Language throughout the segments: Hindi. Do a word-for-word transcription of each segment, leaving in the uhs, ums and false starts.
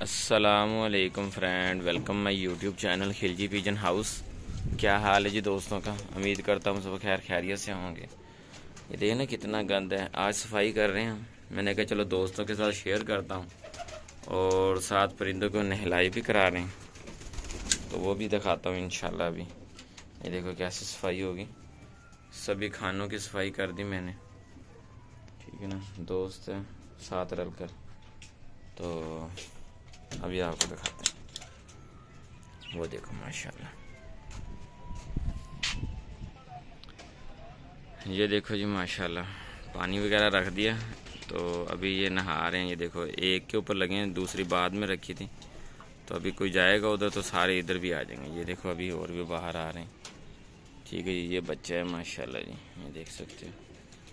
अस्सलामुअलैकुम friend, welcome my YouTube channel Khilji pigeon house. क्या हाल है जी दोस्तों का? उम्मीद करता हूँ सब खैर खैरियत से होंगे। ये देखिए ना कितना गंद है। आज सफाई कर रहे हैं, मैंने कहा चलो दोस्तों के साथ शेयर करता हूँ और साथ परिंदों को नहलाई भी करा रहे हैं, तो वो भी दिखाता हूँ इंशाल्लाह। अभी ये देखो कैसे सफाई होगी। सभी खानों की सफाई कर दी मैंने, ठीक है ना दोस्त है साथ रल कर। तो अभी आपको दिखाते हैं, वो देखो माशाल्लाह। ये देखो जी माशाल्लाह, पानी वगैरह रख दिया तो अभी ये नहा रहे हैं। ये देखो एक के ऊपर लगे हैं, दूसरी बाद में रखी थी, तो अभी कोई जाएगा उधर तो सारे इधर भी आ जाएंगे। ये देखो अभी और भी बाहर आ रहे हैं, ठीक है जी। ये बच्चा है माशाल्लाह जी, ये देख सकते हो।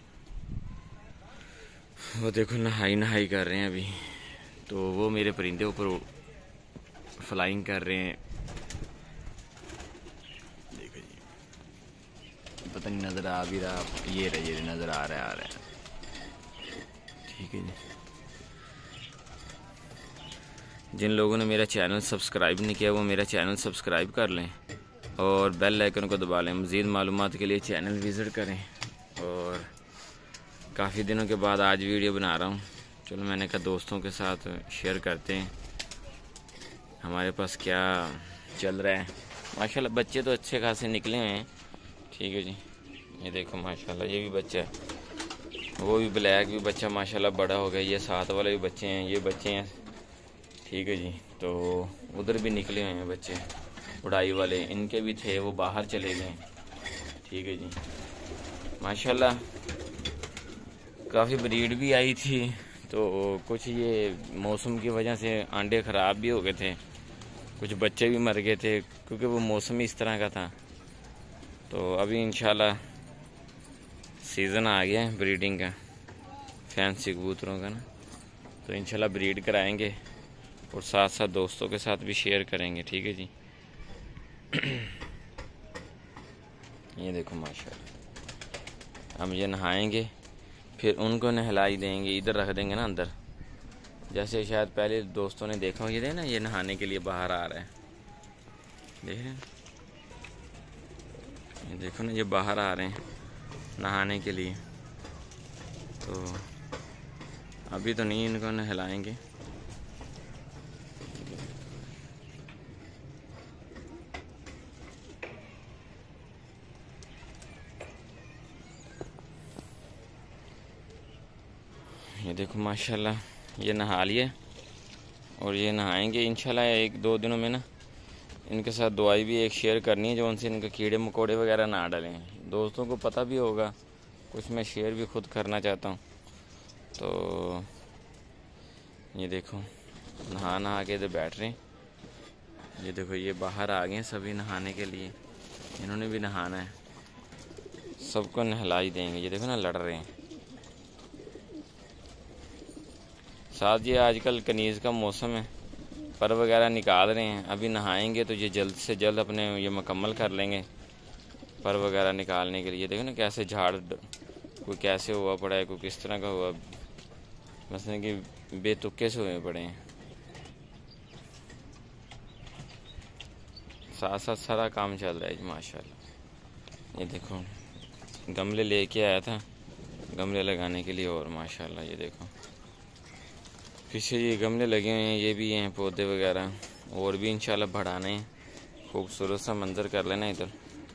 वो देखो नहाई नहाई कर रहे हैं अभी। तो वो मेरे परिंदे ऊपर फ्लाइंग कर रहे हैं, देखो जी। पता नहीं नज़र आ भी रहा, ये रहे ये नज़र आ रहा है आ रहा है ठीक है जी। जिन लोगों ने मेरा चैनल सब्सक्राइब नहीं किया वो मेरा चैनल सब्सक्राइब कर लें और बेल आइकन को दबा लें। मज़ीद मालूमात के लिए चैनल विज़िट करें। और काफ़ी दिनों के बाद आज वीडियो बना रहा हूँ, चलो मैंने कहा दोस्तों के साथ शेयर करते हैं हमारे पास क्या चल रहा है। माशाल्लाह बच्चे तो अच्छे खासे निकले हुए हैं, ठीक है जी। ये देखो माशाल्लाह, ये भी बच्चा है, वो भी ब्लैक भी बच्चा माशाल्लाह बड़ा हो गया। ये साथ वाले भी बच्चे हैं, ये बच्चे हैं, ठीक है जी। तो उधर भी निकले हुए हैं बच्चे उड़ाई वाले, इनके भी थे, वो बाहर चले गए, ठीक है जी। माशाल्लाह काफ़ी ब्रीड भी आई थी, तो कुछ ये मौसम की वजह से अंडे ख़राब भी हो गए थे, कुछ बच्चे भी मर गए थे क्योंकि वो मौसम ही इस तरह का था। तो अभी इंशाल्लाह सीज़न आ गया है ब्रीडिंग का, फैंसी कबूतरों का ना, तो इंशाल्लाह ब्रीड कराएंगे और साथ साथ दोस्तों के साथ भी शेयर करेंगे, ठीक है जी। ये देखो माशाल्लाह, हम ये नहाएंगे फिर उनको नहलाई देंगे, इधर रख देंगे ना अंदर। जैसे शायद पहले दोस्तों ने देखा हो, ये दे ना ये नहाने के लिए बाहर आ रहा है, देख रहे हैं? ये देखो ना, ये बाहर आ रहे हैं नहाने के लिए। तो अभी तो नहीं इनको नहलाएंगे। ये देखो माशाल्लाह, ये नहा लिए और ये नहाएंगे इंशाल्लाह। एक दो दिनों में ना इनके साथ दवाई भी एक शेयर करनी है, जो उनसे इनके कीड़े मकोड़े वगैरह ना डालें। दोस्तों को पता भी होगा, कुछ मैं शेयर भी खुद करना चाहता हूँ। तो ये देखो नहा नहा के इधर बैठ रहे हैं। ये देखो ये बाहर आ गए हैं सभी नहाने के लिए, इन्होंने भी नहाना है, सबको नहलाई देंगे। ये देखो ना लड़ रहे हैं साथ। ये आजकल कनीज़ का मौसम है, पर वगैरह निकाल रहे हैं। अभी नहाएंगे तो ये जल्द से जल्द अपने ये मुकम्मल कर लेंगे पर वगैरह निकालने के लिए। देखो ना कैसे झाड़, कोई कैसे हुआ पड़ा है, कोई किस तरह का हुआ, मसलन कि बेतुके से हुए पड़े हैं। साथ साथ सारा काम चल रहा है माशाल्लाह। ये देखो गमले लेके आया था गमले लगाने के लिए, और माशाल्लाह ये देखो पीछे ये गमले लगे हुए हैं, ये भी हैं पौधे वगैरह, और भी इंशाल्लाह बढ़ाने हैं। खूबसूरत सा मंजर कर लेना इधर।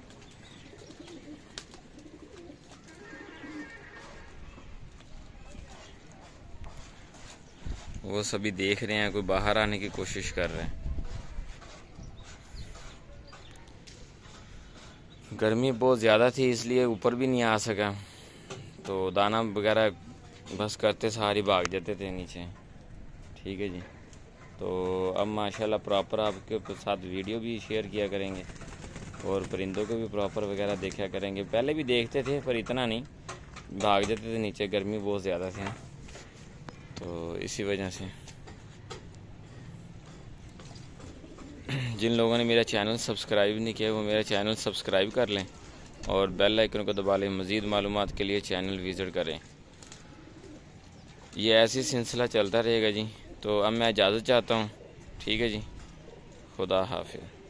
वो सभी देख रहे हैं, कोई बाहर आने की कोशिश कर रहे हैं। गर्मी बहुत ज़्यादा थी इसलिए ऊपर भी नहीं आ सका, तो दाना वगैरह बस करते सारी भाग जाते थे नीचे, ठीक है जी। तो अब माशाल्लाह प्रॉपर आपके साथ वीडियो भी शेयर किया करेंगे और परिंदों को भी प्रॉपर वगैरह देखा करेंगे। पहले भी देखते थे पर इतना नहीं, भाग जाते थे नीचे, गर्मी बहुत ज़्यादा थी, तो इसी वजह से। जिन लोगों ने मेरा चैनल सब्सक्राइब नहीं किया वो मेरा चैनल सब्सक्राइब कर लें और बेल आइकन को दबा लें। मज़ीद मालूमात के लिए चैनल विज़िट करें। ये ऐसी सिलसिला चलता रहेगा जी। तो अब मैं इजाज़त चाहता हूँ। ठीक है जी, खुदा हाफिज़।